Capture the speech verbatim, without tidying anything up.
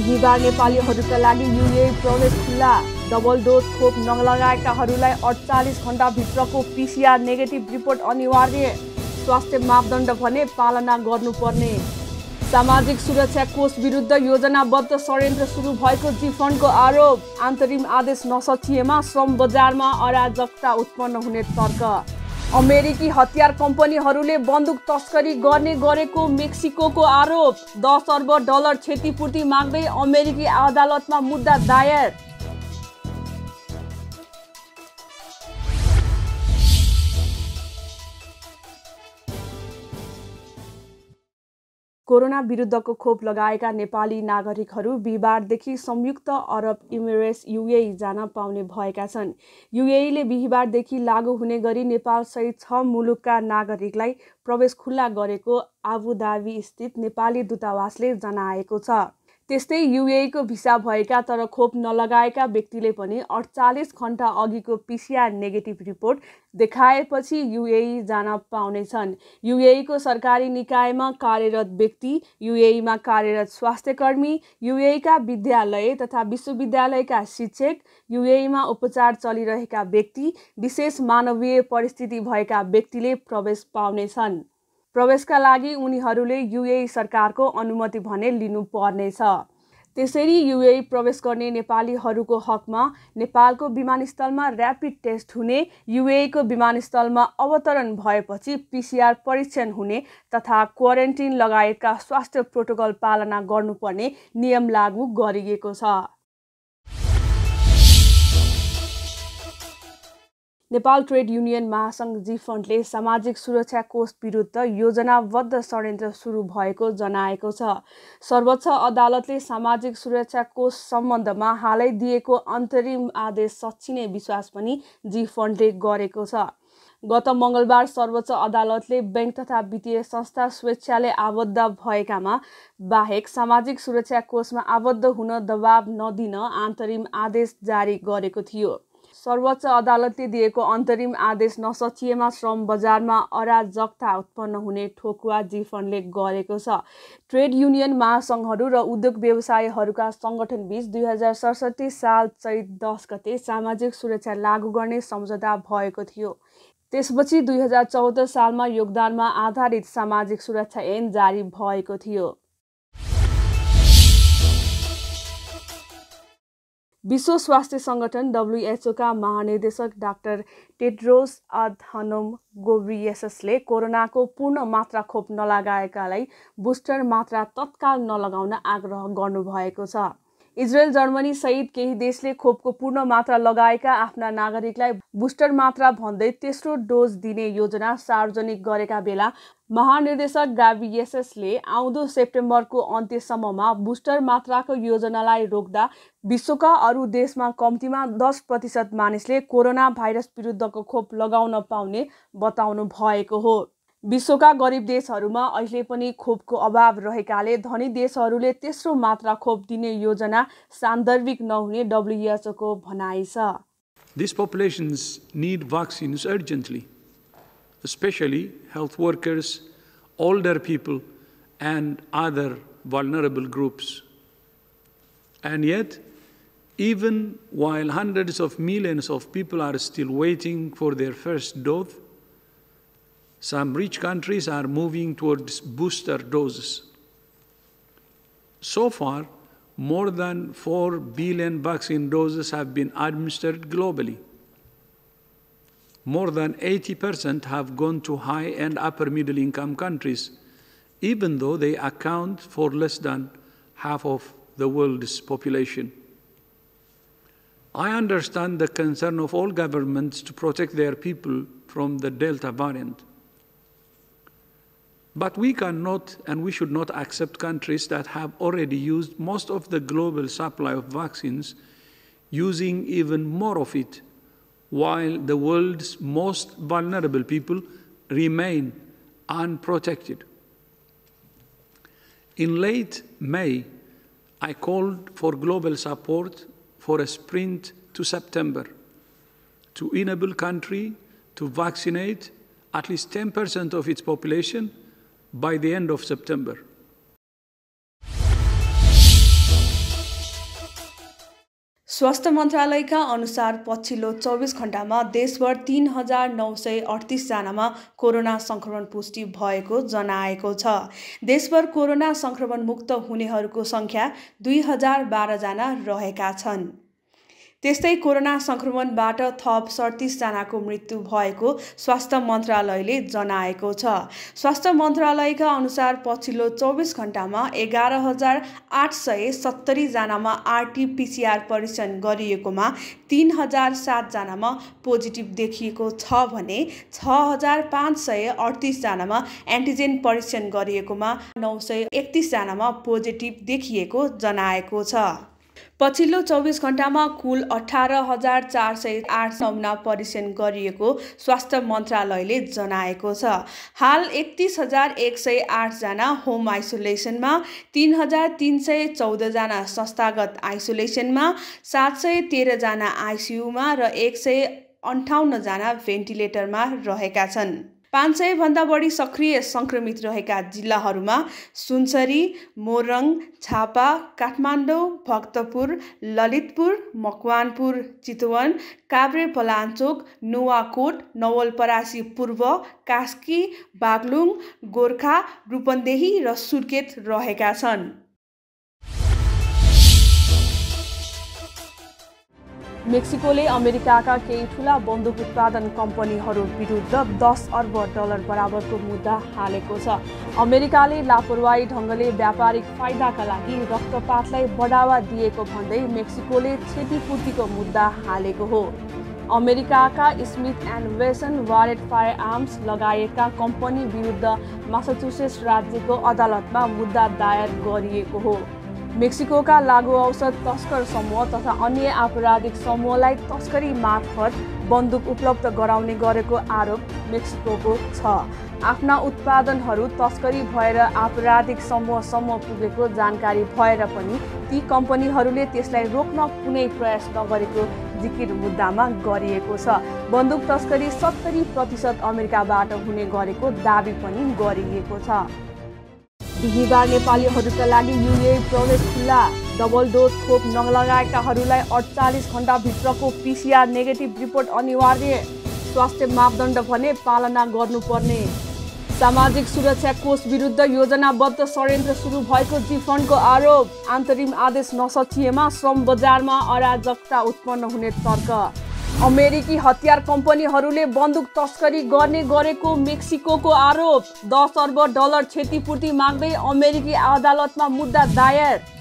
बिहिबार नेपालीहरूका लागि युए प्रवेश खुल्ला। डबल डोज खोप नलगाएकाहरूलाई अडचालिस घण्टाभित्रको पीसीआर नेगेटिभ रिपोर्ट अनिवार्य। स्वास्थ्य मापदण्ड भने पालना गर्नुपर्ने। सामाजिक सुरक्षा कोष विरुद्ध योजनाबद्ध षड्यन्त्र सुरु भएको जी फन्डको आरोप। अन्तरिम आदेश नसचिएमा श्रम बजारमा अराजकता उत्पन्न हुने तर्क। अमेरिकी हतियार कम्पनीहरूले बन्दुक तस्करी गर्ने गरेको मेक्सिकोको आरोप। दस अर्ब डलर क्षतिपूर्ति माग्दै अमेरिकी अदालतमा मुद्दा दायर। कोरोना विरुद्धको खोप लगाएका नेपाली नागरिकहरू बिहिबारदेखि संयुक्त अरब इमिरेट्स युएई जान पाउने भएका छन्। युएईले बिहिबारदेखि लागू हुने गरी नेपालसहित छ मुलुकका नागरिकलाई प्रवेश खुल्ला गरेको आबुधाबी स्थित नेपाली दूतावासले जनाएको छ। त्यस्तै युएईको भिसा भएका तर खोप नलगाएका व्यक्तिले पनि अडचालिस घण्टा अघिको पीसीआर नेगेटिभ रिपोर्ट देखाएपछि युएई जान पाउनेछन्। युएईको सरकारी निकायमा कार्यरत व्यक्ति, युएईमा कार्यरत स्वास्थ्यकर्मी, युएईका विद्यालय तथा विश्वविद्यालयका शिक्षक, युएईमा उपचार चलिरहेका व्यक्ति, विशेष मानवीय परिस्थिति भएका व्यक्तिले प्रवेश पाउनेछन्। प्रवेशका लागि उनीहरूले युएई सरकारको अनुमति भने लिनुपर्नेछ। त्यसरी युएई प्रवेश गर्ने नेपालीहरूको हकमा नेपालको विमानस्थलमा र्यापिड टेस्ट हुने, युएईको विमानस्थलमा अवतरण भएपछि पीसीआर परीक्षण हुने तथा क्वारेन्टिन लगायतका स्वास्थ्य प्रोटोकल पालना गर्नुपर्ने नियम लागू गरिएको छ। नेपाल ट्रेड युनियन महासंघ जी फन्डले सामाजिक सुरक्षा कोष विरुद्ध योजनाबद्ध षड्यन्त्र सुरु भएको जनाएको छ। सर्वोच्च अदालतले सामाजिक सुरक्षा कोष सम्बन्धमा हालै दिएको अन्तरिम आदेश सच्चिने विश्वास पनि जी फन्डले गरेको छ। गत मङ्गलबार सर्वोच्च अदालतले बैंक तथा वित्तीय संस्था स्वेच्छाले आबद्ध भएकामा बाहेक सामाजिक सुरक्षा कोषमा आबद्ध हुन दबाब नदिन अन्तरिम आदेश जारी गरेको थियो। सर्वोच्च अदालतले दिएको अन्तरिम आदेश नसचिएमा श्रम बजारमा अराजकता उत्पन्न हुने ठोकुवा जी फन्डले गरेको छ। ट्रेड युनियन महासंघहरू र उद्योग व्यवसायीहरूका सङ्गठनबीच दुई हजार सडसठी साल चैत दस गते सामाजिक सुरक्षा लागू गर्ने सम्झौता भएको थियो। त्यसपछि दुई हजार चौध सालमा योगदानमा आधारित सामाजिक सुरक्षा ऐन जारी भएको थियो। विश्व स्वास्थ्य सङ्गठन डब्ल्युएचओ का महानिर्देशक डाक्टर टेड्रोस अधानोम गेब्रेयेससले कोरोनाको पूर्ण मात्रा खोप नलगाएकालाई बुस्टर मात्रा तत्काल नलगाउन आग्रह गर्नुभएको छ। इजरायल, जर्मनी सहित केही देशले खोपको पूर्ण मात्रा लगाएका आफ्ना नागरिकलाई बुस्टर मात्रा भन्दै तेस्रो डोज दिने योजना सार्वजनिक गरेका बेला महानिर्देशक गेब्रेयेससले आउँदो सेप्टेम्बरको अन्त्यसम्ममा बुस्टर मात्राको योजनालाई रोक्दा विश्वका अरू देशमा कम्तीमा दस प्रतिशत मानिसले कोरोना भाइरस विरुद्धको खोप लगाउन पाउने बताउनु भएको हो। विश्वका गरिब देशहरूमा अहिले पनि खोपको अभाव रहेकाले धनी देशहरूले तेस्रो मात्रा खोप दिने योजना सान्दर्भिक नहुने डब्ल्युएचओ को भनाइ छ। These populations need vaccines urgently, especially health workers, older people, and other vulnerable groups. And yet, even while hundreds of millions of people are still waiting for their first dose, some rich countries are moving towards booster doses. So far, more than four billion vaccine doses have been administered globally. More than eighty percent have gone to high and upper middle income countries, even though they account for less than half of the world's population. I understand the concern of all governments to protect their people from the Delta variant. But we cannot and we should not accept countries that have already used most of the global supply of vaccines, using even more of it, while the world's most vulnerable people remain unprotected. In late May, I called for global support for a sprint to September to enable countries to vaccinate at least ten percent of its population by the end of September. स्वास्थ्य मन्त्रालयका अनुसार पछिल्लो चौबिस घण्टामा देशभर तीन हजार नौ सय अडतिस जनामा कोरोना संक्रमण पुष्टि भएको जनाएको छ। देशभर कोरोना संक्रमण मुक्त हुनेहरूको संख्या दुई हजार बाह्र जना रहेका छन्। त्यस्तै कोरोना संक्रमणबाट थप सैंतीस जनाको मृत्यु भएको स्वास्थ्य मन्त्रालयले जनाएको छ। स्वास्थ्य मन्त्रालयका अनुसार पछिल्लो चौबिस घण्टामा एघार हजार आठ सय सत्तरी जनामा आरटीपीसीआर परीक्षण गरिएकोमा तीन हजार सात जनामा पोजिटिभ देखिएको छ भने छ हजार पाँच सय अडतिस जनामा एन्टिजेन परीक्षण गरिएकोमा नौ सय एकतिस जनामा पोजिटिभ देखिएको जनाएको छ। पछिल्लो चौबिस घण्टामा कुल अठार हजार चार सय आठ नमुना परीक्षण गरिएको स्वास्थ्य मन्त्रालयले जनाएको छ। हाल एकतीस हजार एक सय आठ जना होम आइसोलेसनमा, तीन हजार तीन सय चौध जना संस्थागत आइसोलेसनमा, सात सय तेह्र जना आइसियूमा र एक सय अन्ठाउन्न जना भेन्टिलेटरमा रहेका छन्। पाँच सय भन्दा बढी सक्रिय संक्रमित रहेका जिल्लाहरूमा सुनसरी, मोरङ, झापा, काठमाडौँ, भक्तपुर, ललितपुर, मकवानपुर, चितवन, काभ्रेपलाञ्चोक, नुवाकोट, नवलपरासी पूर्व, कास्की, बागलुङ, गोर्खा, रूपन्देही र सुर्खेत रहेका छन्। मेक्सिकोले अमेरिकाका केही ठूला बन्दुक उत्पादन कम्पनीहरू विरुद्ध दस अर्ब डलर बराबरको मुद्दा हालेको छ। अमेरिकाले लापरवाही ढङ्गले व्यापारिक फाइदाका लागि रक्तपातलाई बढावा दिएको भन्दै मेक्सिकोले क्षतिपूर्तिको मुद्दा हालेको हो। अमेरिकाका Smith and Wesson, Barrett firearms लगायतका कम्पनी विरुद्ध मासाचुसेट्स राज्यको अदालतमा मुद्दा दायर गरिएको हो। मेक्सिकोका लागु औषध तस्कर समूह तथा अन्य आपराधिक समूहलाई तस्करी मार्फत बन्दुक उपलब्ध गराउने गरेको आरोप मेक्सिकोको छ। आफ्ना उत्पादनहरू तस्करी भएर आपराधिक समूहसम्म पुगेको जानकारी भएर पनि ती कम्पनीहरूले त्यसलाई रोक्न कुनै प्रयास नगरेको जिकिर मुद्दामा गरिएको छ। बन्दुक तस्करी सत्तरी प्रतिशत अमेरिकाबाट हुने गरेको दावी पनि गरिएको छ। बिहिबार नेपालीहरूका लागि युए प्रवेश खुल्ला। डबल डोज खोप नलगाएकाहरूलाई अडचालिस घण्टाभित्रको पीसीआर नेगेटिभ रिपोर्ट अनिवार्य। स्वास्थ्य मापदण्ड भने पालना गर्नुपर्ने। सामाजिक सुरक्षा कोष विरुद्ध योजनाबद्ध षड्यन्त्र सुरु भएको जीफन्डको आरोप। अन्तरिम आदेश नसकिएमा श्रम बजारमा अराजकता उत्पन्न हुने तर्क। अमेरिकी हतियार कम्पनीहरूले बन्दुक तस्करी गर्ने गरेको मेक्सिकोको आरोप। दस अर्ब डलर क्षतिपूर्ति माग्दै अमेरिकी अदालतमा मुद्दा दायर।